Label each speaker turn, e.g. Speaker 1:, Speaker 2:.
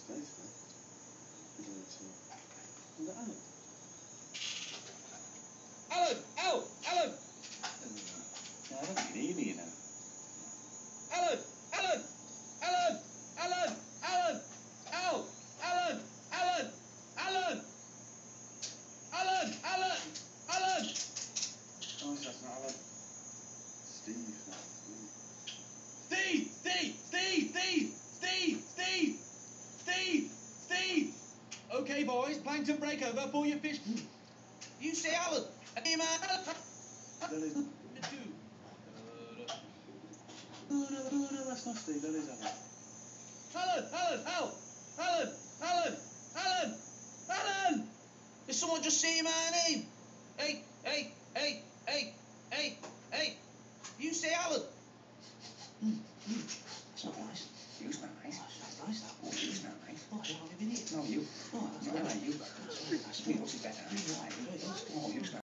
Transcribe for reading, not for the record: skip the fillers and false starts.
Speaker 1: Steeds, hè? De Alan.
Speaker 2: Alan! Au! Alan!
Speaker 1: Ja, dat weet je niet, hè?
Speaker 2: Alan! Alan! Alan! Alan! Alan! Au! Alan! Alan! Alan! Alan! Alan! Alan!
Speaker 1: Oh, is dat nou Alan? Steve.
Speaker 2: Steve! Steve! Steve! Steve! Steve! Steve! Steve! Steve! Okay, boys, plankton break over, pull your fish. You say Alan! Hey, man!
Speaker 1: Dat is... No, that's not Steve, that is Alan.
Speaker 2: Alan! Alan! Al! Alan! Alan! Alan! Alan! Did someone just say my name? Hey! Hey! Hey! Hey! Hey! Hey! You say Alan!
Speaker 1: That's not nice. You's not nice.
Speaker 2: That's nice, that.
Speaker 1: Oh, you's not nice.
Speaker 2: Oh, I haven't been here.
Speaker 1: No, you.
Speaker 2: Oh, that's
Speaker 1: No,
Speaker 2: nice.
Speaker 1: you. That's me.